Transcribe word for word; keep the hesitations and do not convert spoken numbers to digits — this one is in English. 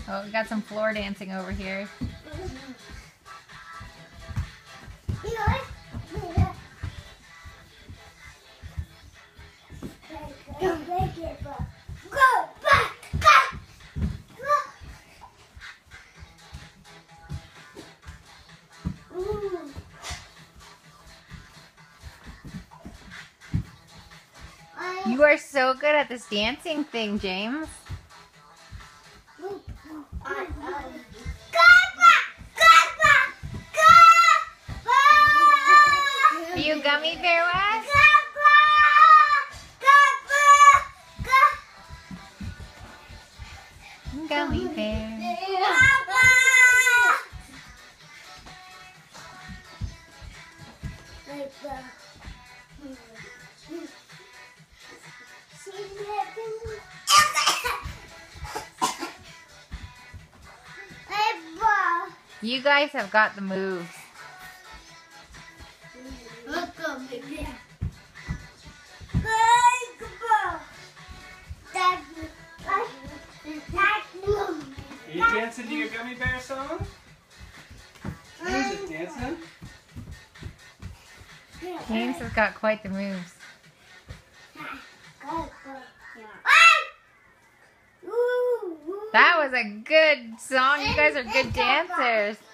Oh, we got some floor dancing over here. You are so good at this dancing thing, James. Are you Gummy Bear West? Gummy Bear. You guys have got the moves. Are you dancing to your Gummy Bear song? Are you just dancing? James has got quite the moves. That was a good song. You guys are good dancers.